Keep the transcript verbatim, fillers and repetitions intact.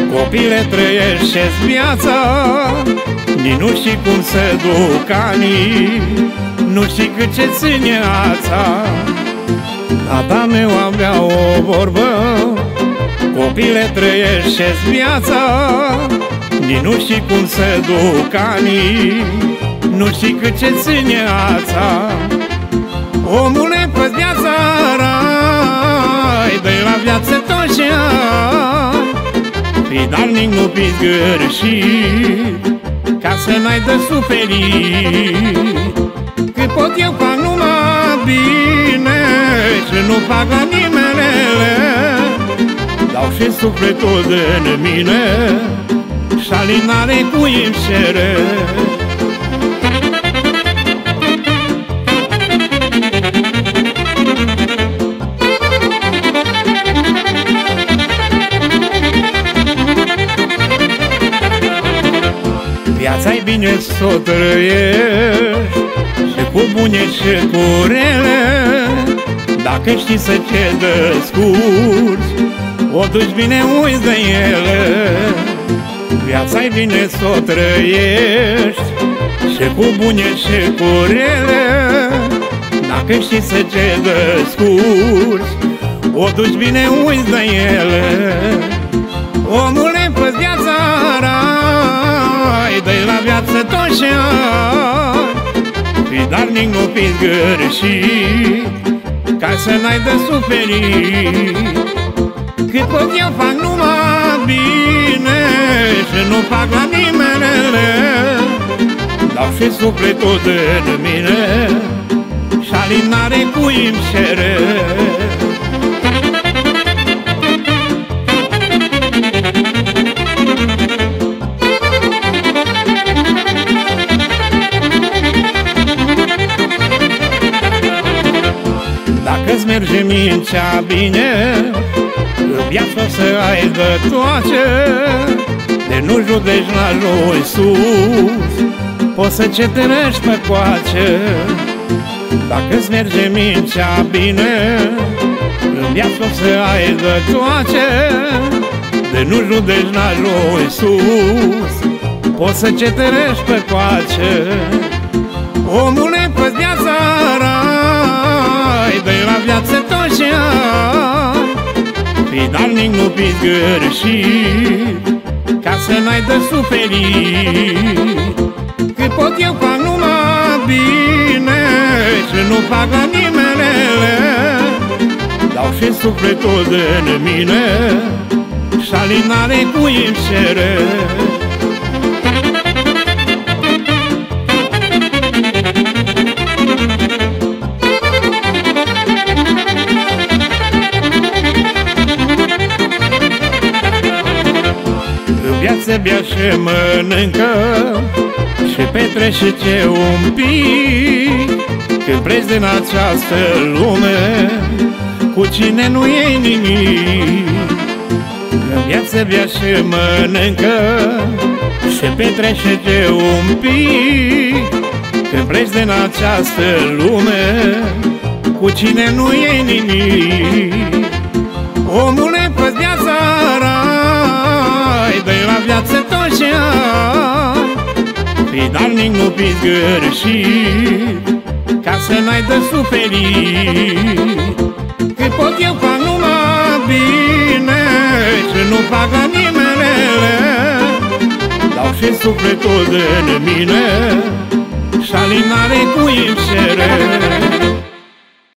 Copile, trăiește-ți viața, nici nu știi cum se duc anii, nu știi cât ce ține ața. Tata meu avea o vorbă: copile, trăiește-ți viața, nici nu știi cum se duc anii, nu știi cât ce ține ața. Omule, fă-ți viața rai, dă-i la viață tot ce ai, fii darnic, nu fiți gârșit, ca să n-ai de suferit. Că pot eu fac numai bine și nu fac la nimerele, dau și sufletul din mine și alinare cu imșere. Viața-i bine s-o trăiești, și cu bune și cu rele, dacă știi să te descurci, o duci bine, uiți de ele. Viața-i bine s-o trăiești, și cu bune și cu rele, dacă știi să te descurci, o duci bine, uiți de ele. Omule, fă-ți viața rai, dă-i la viață tot ce ai, fii darnic, nu fiți gârșit, ca să n-ai de suferit. Cât pot eu fac numai bine și nu fac la nimerele, dau și sufletul din mine și alinare cu imșere. Dacă-ți merge mintea bine, în viață o să ai de toate, de nu judeci la lui sus, poți să ceterești pe coace. Dacă-ți merge mintea bine, în viață o să ai de toate, de nu judeci la lui sus, poți să ceterești pe coace. Omule, fă-ți viața rai, dă-i la viață tot ce ai, fii darnic, nu fiți gârșit, ca să n-ai de suferit. Că pot eu fac numai bine și nu fac la nimerele, dau și sufletul din mine și alinare cu imșere. Viață bea și mănâncă și petrece un pic, când pleci din această lume, cu cine nu iei nimic. În viață bea și mănâncă și petrece un pic, când pleci din această lume, cu cine nu iei nimic. Omule, fă-ți viața rai, dă-i la viață tot ce ai, fii darnic, nu fiți gârșit, ca să n-ai de suferit. Că pot eu fac numai bine și nu fac la nimerele, dau și sufletul din mine și alinare cu imșere.